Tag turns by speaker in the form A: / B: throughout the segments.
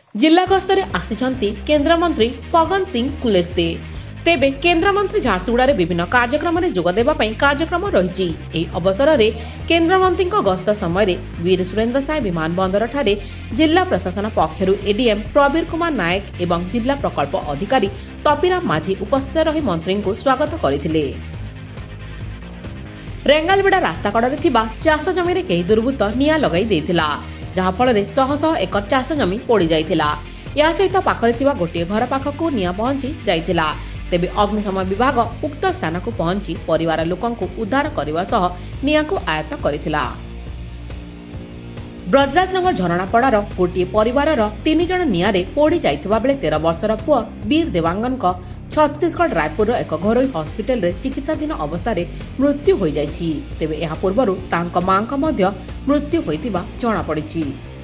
A: जिला गस्तरे आसिछंती केंद्रमंत्री फगन सिंह कुलेस्ते। तेबे केंद्रमंत्री झारसुगुड़ारे विभिन्न कार्यक्रम में जोग देबा पई कार्यक्रम रहिछि। एही अवसर में केंद्रमंत्री गस्त समय वीर सुरेंद्र साय विमानबंदर ठारे जिला प्रशासन पक्षरु एडीएम प्रवीर कुमार नायक एवं जिला प्रकल्प अधिकारी तपीराम माझी उपस्थित रही मंत्री को स्वागत करथिले। रेंगालबेड़ा रास्ता कड़े थिबा चाष जमी कई दुर्बृत्त निआं लगाई देथिला, जहा फल शह शह एकर चाष जमी पोड़ी जाइथिला। या सहित पाखरे थिबा गोटे घर पाखकु निआं पहुंची जाइथिला। तेबे अग्निशमन विभाग उक्त स्थान को पहुंची परिवार लोकंकु उद्धार करने सह निआं को आयत्त करथिला। ब्रजराजनगर झरणापड़ार गोटे परिवार 3 जन निआं रे पोड़ी जाइथिबा बेले 13 वर्षर पुआ वीर देवांगन को छत्तीसगढ़ रायपुर एक घरोई हॉस्पिटल रे चिकित्साधीन अवस्था मृत्यु हो जाइछि। तेबे एहा पूर्वरु तांका मांका मध्य मृत्यु होइतिबा जणा पड़िछि।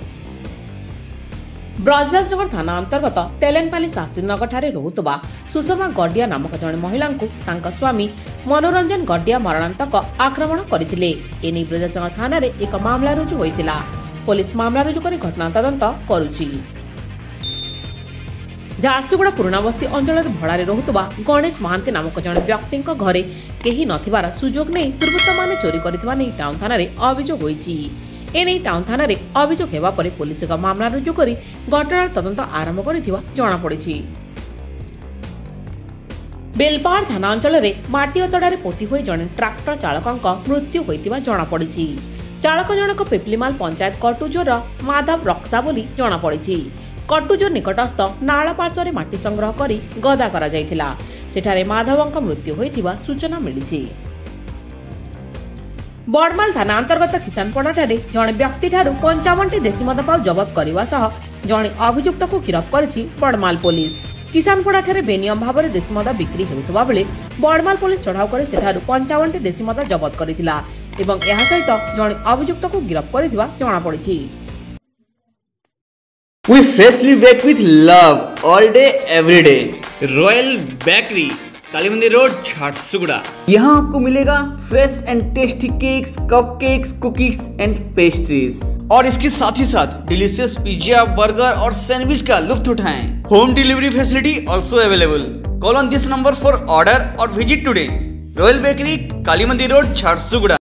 A: ब्रजराजनगर थाना अंतर्गत तेलेनपाली शास्त्रीनगर ठारे रहुतबा सुषमा गड्डिया नामक जणे महिला को तांका स्वामी मनोरंजन गड्डिया मरणांतक आक्रमण करथिले। एनी ब्रजराजनगर थाना रे एक मामला रुजु होइतिला। पुलिस मामला रुजु करी घटना तदंत करुछि। झारसुगुड़ा पुराणाबस्ती अंचल भड़ा रहुतबा गणेश महांती नामक जन व्यक्ति घरे केही नथिबार सुजोग नहीं दुर्बृत्त माने चोरी करथिबा नै टाउन थाना रे अभियोग होईछि। एने टाउन थाना रे अभियोग हेबा परे पुलिस एक मामला रुजु करी घटनार तदंत आरंभ करथिबा जणा पड़िछि। बेलपाहाड़ थाना अंचल रे माटी अतड़ारे पोती होई जने ट्रैक्टर चालकक मृत्यु होइतिबा जणा पड़िछि। चालक जनक पिपलीमाल पंचायत कटुजोर माधव रक्षा बोली जणा पड़िछि। कटुजोर निकटस्थ नाला पार्श्व माटी संग्रह करी गदा करा जायथिला। सेठारे माधवंक मृत्यु होइतिबा सूचना मिलिछि। बड़माल थाना अंतर्गत किसानपड़ा ठारे जणे व्यक्ति ठारू 55टी देशी मद पाउ जबत करने सह जणे अभियुक्त को गिरफ्त करिछि बड़माल पुलिस। किसानपड़ा ठारे बेनियम भाव में देशी मद बिक्री हेउतबा बेले बड़माल पुलिस चढ़ाऊ करे सेठारू 55टी देशी मद जबत करिथिला एवं एहा सहित जणे अभियुक्त को गिरफ्त करिथिबा जणा पड़िछि।
B: We freshly bake with love all day every day. Royal Bakery, Kalimandir road, Jharsuguda. यहाँ आपको मिलेगा fresh and tasty cakes, cupcakes, cookies and pastries और इसके साथ ही साथ डिलीशियस पिज्जा, बर्गर और सैंडविच का लुत्फ उठाएं। Home delivery facility also available. Call on this number for order और visit today. Royal Bakery, Kalimandir road, Jharsuguda.